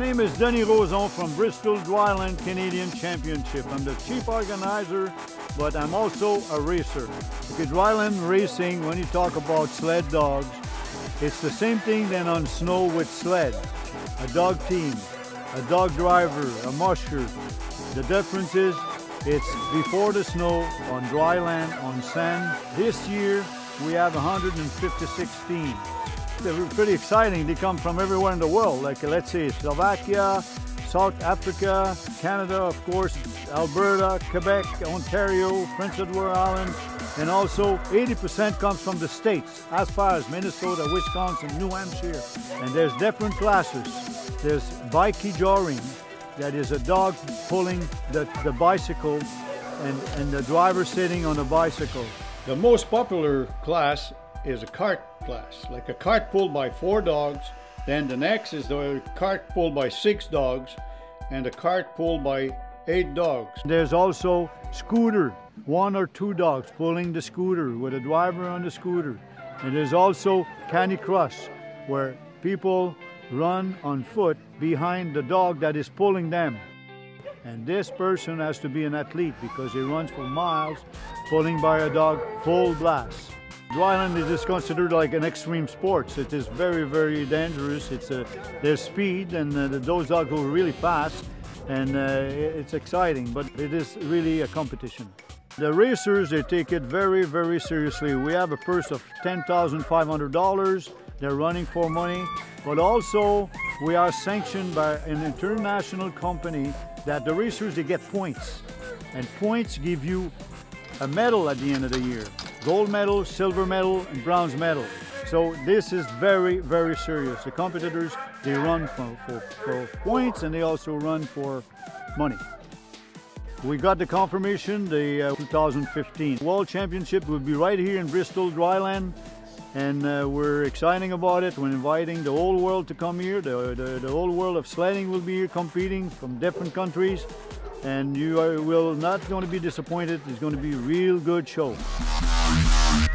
name is Denis Roson from Bristol Dryland Canadian Championship. I'm the chief organizer, but I'm also a racer. Because Dryland racing, when you talk about sled dogs, it's the same thing than on snow with sled. A dog team, a dog driver, a musher. The difference is it's before the snow, on dry land, on sand. This year we have 156 teams. They're pretty exciting. They come from everywhere in the world, like let's say Slovakia, South Africa, Canada, of course, Alberta, Quebec, Ontario, Prince Edward Island, and also 80% comes from the States, as far as Minnesota, Wisconsin, New Hampshire. And there's different classes. There's bikie jawing, that is a dog pulling the bicycle and the driver sitting on the bicycle. The most popular class is a cart class, like a cart pulled by 4 dogs. Then the next is the cart pulled by 6 dogs and a cart pulled by 8 dogs. There's also scooter, 1 or 2 dogs pulling the scooter with a driver on the scooter. And there's also Candy Crush, where people run on foot behind the dog that is pulling them. And this person has to be an athlete because he runs for miles pulling by a dog full blast. Dryland is considered like an extreme sports. It is very, very dangerous. There's speed and those dogs go really fast, and it's exciting, but it is really a competition. The racers, they take it very, very seriously. We have a purse of $10,500. They're running for money, but also we are sanctioned by an international company that the racers, they get points, and points give you a medal at the end of the year. Gold medal, silver medal, and bronze medal. So this is very, very serious. The competitors, they run for points, and they also run for money. We got the confirmation, the 2015 World Championship will be right here in Bristol, Dryland, and we're excited about it. We're inviting the whole world to come here. The whole world of sledding will be here competing from different countries, and you will not going to be disappointed. It's going to be a real good show.